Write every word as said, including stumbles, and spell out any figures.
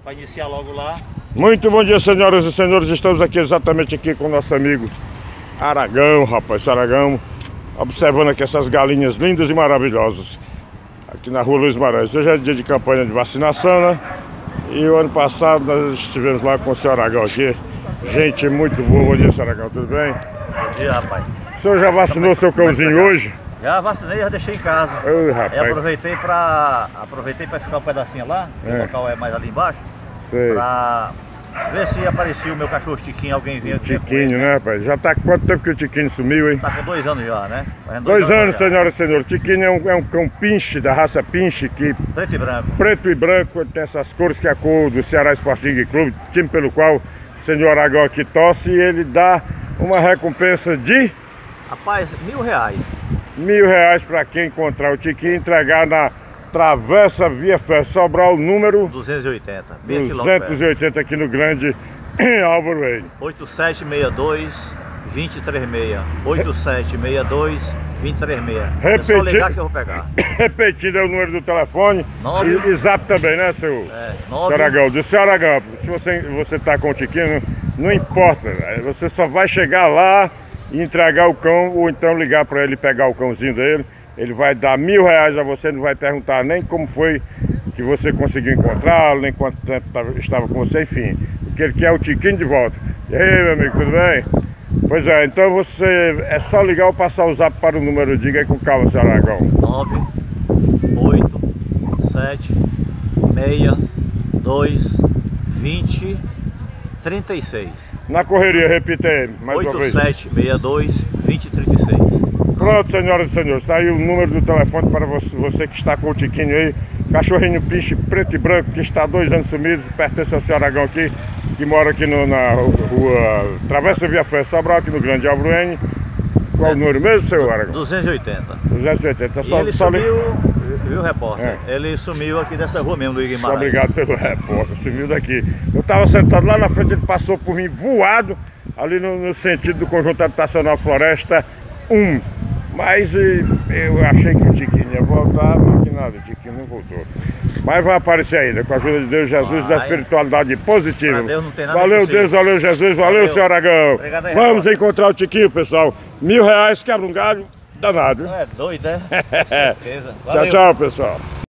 para iniciar logo lá. Muito bom dia, senhoras e senhores. Estamos aqui exatamente aqui com o nosso amigo Aragão, rapaz, Aragão, observando aqui essas galinhas lindas e maravilhosas aqui na rua Luiz Maranhão. Hoje é dia de campanha de vacinação, né? E o ano passado nós estivemos lá com o senhor Aragão aqui. Gente muito boa. Bom dia, senhor Aragão, tudo bem? Bom dia, rapaz. O senhor já vacinou seu cãozinho hoje? Já vacinei, já deixei em casa. Ô, rapaz. Aí aproveitei pra, aproveitei pra ficar um pedacinho lá, é. O local é mais ali embaixo. Sei. Pra ver se aparecia o meu cachorro Tiquinho, alguém vinha. Tiquinho, né, rapaz? Já tá com quanto tempo que o Tiquinho sumiu, hein? Tá com dois anos já, né? Fazendo Dois, dois anos, anos senhoras e já. senhores. Tiquinho é um, é um cão pinche, da raça pinche, que... Preto e branco. Preto e branco, tem essas cores que é a cor do Ceará Sporting Clube, time pelo qual o senhor Aragão aqui torce, e ele dá uma recompensa de... Rapaz, mil reais. Mil reais para quem encontrar o Tiquinho e entregar na Travessa Via Fé, Sobral, o número duzentos e oitenta. Bem duzentos e oitenta aqui no Grande Álvaro Reis. oito sete seis dois, dois zero três seis. oito sete seis dois, dois zero três seis. Repeti... É só ligar que eu vou pegar. Repetido é o número do telefone. nove... E, e zap também, né, seu é, nove... Aragão? Do senhor Aragão, se você, você tá com o Tiquinho, não, não importa. Você só vai chegar lá e entregar o cão, ou então ligar para ele pegar o cãozinho dele. Ele vai dar mil reais a você, não vai perguntar nem como foi que você conseguiu encontrá-lo, nem quanto tempo estava com você, enfim. O que ele quer é o Tiquinho de volta. E aí, meu amigo, tudo bem? Pois é, então você é só ligar ou passar o zap para o número, diga aí com calma, senhor Aragão. nove oito sete seis dois, vinte, trinta e seis. Na correria, repita aí, mais uma vez. oito sete seis dois, vinte, trinta e seis. Pronto, senhoras e senhores, está aí o número do telefone para você, você que está com o Tiquinho aí, cachorrinho pinche preto e branco, que está há dois anos sumido, pertence ao senhor Aragão aqui, que mora aqui no, na rua Travessa Via Fé, Sobral, aqui no Grande Álvaro Reis. Qual é. O número mesmo, seu Aragão? duzentos e oitenta. duzentos e oitenta. Só, e ele só sumiu, li... viu, repórter? É. Ele sumiu aqui dessa rua mesmo, do Guimarães. Obrigado pelo repórter, sumiu daqui. Eu estava sentado lá na frente, ele passou por mim voado, ali no, no sentido do Conjunto Habitacional Floresta um. Mas eu achei que o Tiquinho ia voltar, mas que nada, o Tiquinho não voltou. Mas vai aparecer ainda, com a ajuda de Deus, Jesus, vai. Da espiritualidade positiva. Deus não tem nada valeu impossível. Deus, valeu Jesus, valeu, valeu. senhor Aragão. Obrigado aí, vamos repórter. encontrar o Tiquinho, pessoal. Mil reais, quebra um galho, danado. Não é doido, é? Com certeza. Tchau, tchau, pessoal.